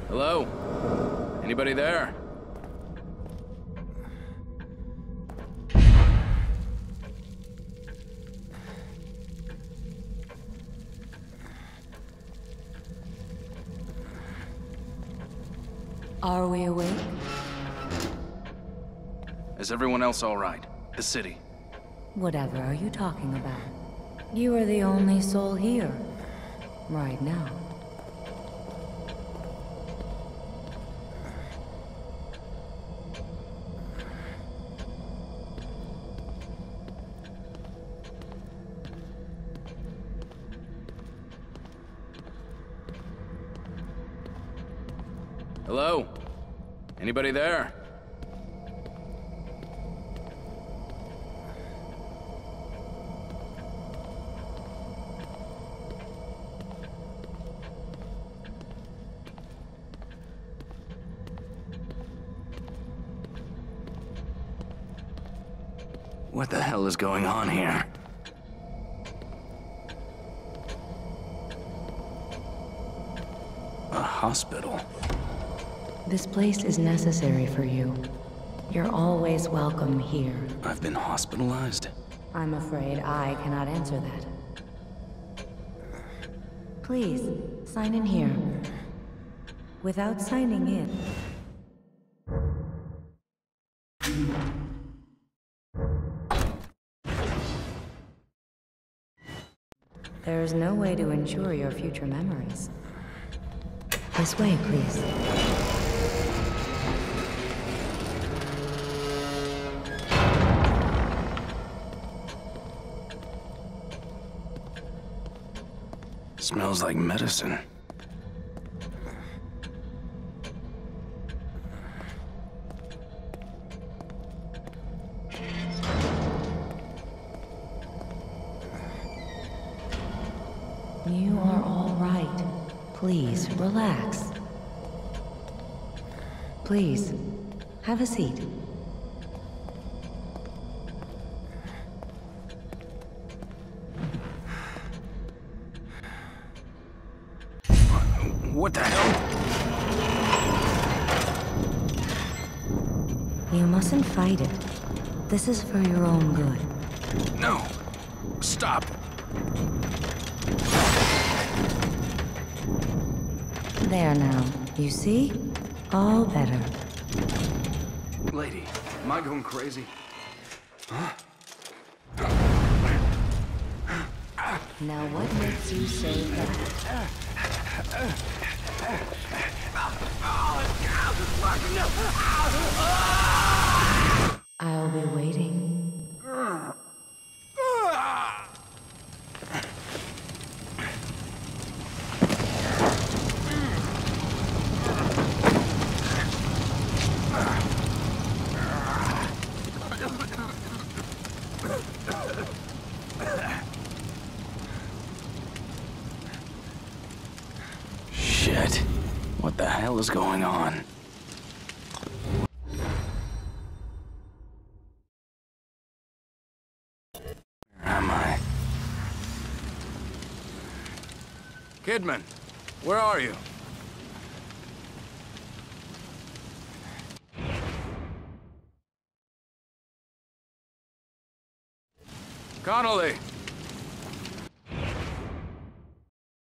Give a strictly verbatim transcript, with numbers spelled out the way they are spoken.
Hello? Anybody there? Are we awake? Is everyone else all right? The city? Whatever are you talking about? You are the only soul here. Right now. Hello? Anybody there? What the hell is going on here? A hospital. This place is necessary for you. You're always welcome here. I've been hospitalized? I'm afraid I cannot answer that. Please, sign in here. Without signing in... There is no way to ensure your future memories. This way, please. Smells like medicine. You are all right. Please, relax. Please, have a seat. What the hell? You mustn't fight it. This is for your own good. No! Stop! There now. You see? All better. Lady, am I going crazy? Huh? Now what makes you say that? I'll be waiting. Shit. What the hell is going on? Where am I? Kidman, where are you? Connolly!